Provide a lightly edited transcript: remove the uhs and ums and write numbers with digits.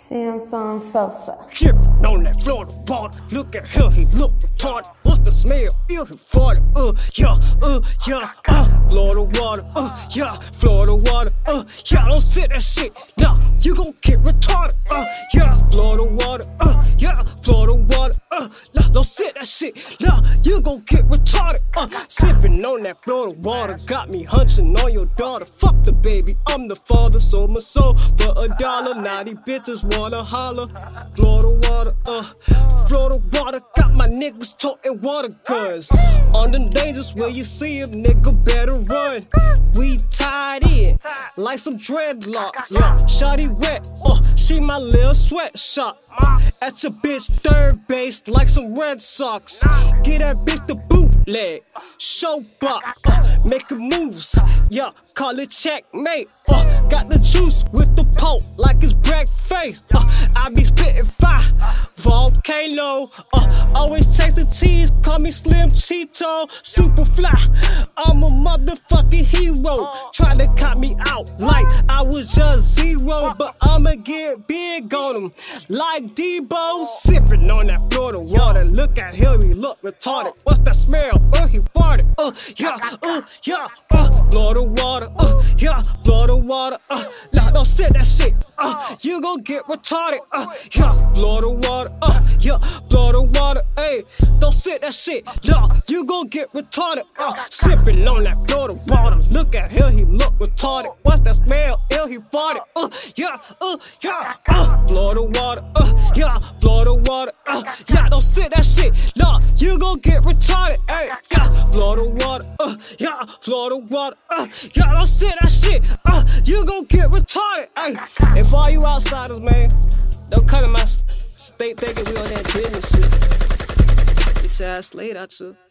Samsung Sosa. Drippin' on that Florida water. Look at him, he look retarded. What's the smell? Ew, he farted. Florida water. Yeah, Florida water. Yeah, don't sit that shit. Nah, you gon' get retarded. Yeah, Florida water. Yeah, Florida water. Nah, don't sit that shit. Nah, you gon' get retarded. Sippin' on that Florida water. Got me hunching on your daughter. Fuck the baby, I'm the father. Sold my soul for $1. Now these bitches wanna holler. Florida water, Florida water. Got my niggas toting water guns. On them dangers where you see him, nigga better run. We tied in like some dreadlocks. Yeah, shawty wet, she my little sweatshop. At your bitch third base like some Red Sox. Get that bitch the bootleg, show bop, making moves. Yeah, call it checkmate. Got the juice with the poke like it's breakfast. I be spitting fire, volcano. Always chasing cheese, call me Slim Cheeto. Super fly, I'm a motherfucking hero. Try to cut me out like I was just zero, but I'ma get big on him like Debo. Sipping on that Florida water. Look at him, he look retarded. What's that smell? He farted. Yeah, Florida water. Yeah, Florida water. Nah, don't sit that shit. You gon' get retarded. Yeah, Florida water. Yeah, Florida water. Ayy, don't sit that shit. Nah, you gon' get retarded. Sipping on that Florida water. Look at him, he look retarded. What's that smell? He farted. Yeah, Florida water. Yeah, Florida water. Yeah, don't sit that shit. Nah, you gon' get retarded. Ayy, yeah, Florida water. Yeah, Florida water. Yeah, don't sit that shit. You gon' get retarded. Ayy, and for all you outsiders, man, don't cut in my state thinking we on that business shit. Get your ass laid out too.